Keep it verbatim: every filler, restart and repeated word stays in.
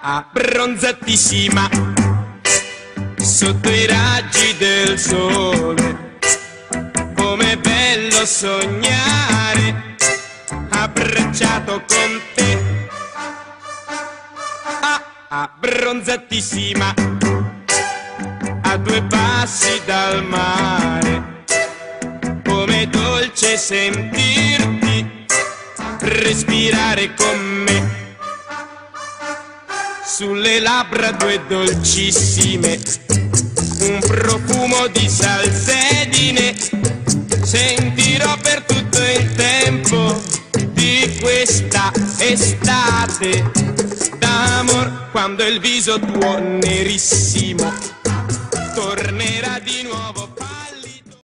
abbronzatissima sotto i raggi del sole. Com'è bello sognare abbracciato con te, ah, abbronzatissima a due passi dal mare. Com'è dolce sentirti respirare con me, sulle labbra due dolcissime, un profumo di salsedine. Sentirò per tutto il tempo di questa estate d'amor, quando il viso tuo nerissimo tornerà di nuovo.